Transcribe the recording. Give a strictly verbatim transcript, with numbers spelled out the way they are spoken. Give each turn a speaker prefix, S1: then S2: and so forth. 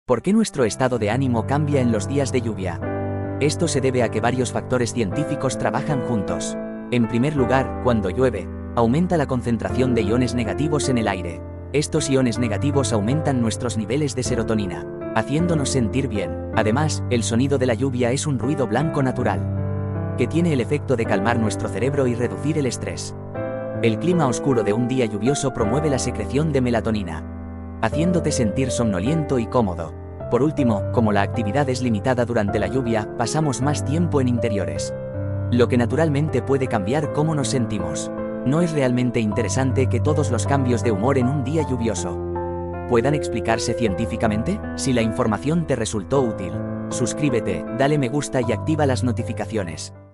S1: ¿Por qué nuestro estado de ánimo cambia en los días de lluvia? Esto se debe a que varios factores científicos trabajan juntos. En primer lugar, cuando llueve, aumenta la concentración de iones negativos en el aire. Estos iones negativos aumentan nuestros niveles de serotonina, haciéndonos sentir bien. Además, el sonido de la lluvia es un ruido blanco natural, que tiene el efecto de calmar nuestro cerebro y reducir el estrés. El clima oscuro de un día lluvioso promueve la secreción de melatonina, haciéndote sentir somnoliento y cómodo. Por último, como la actividad es limitada durante la lluvia, pasamos más tiempo en interiores, lo que naturalmente puede cambiar cómo nos sentimos. ¿No es realmente interesante que todos los cambios de humor en un día lluvioso puedan explicarse científicamente? Si la información te resultó útil, suscríbete, dale me gusta y activa las notificaciones.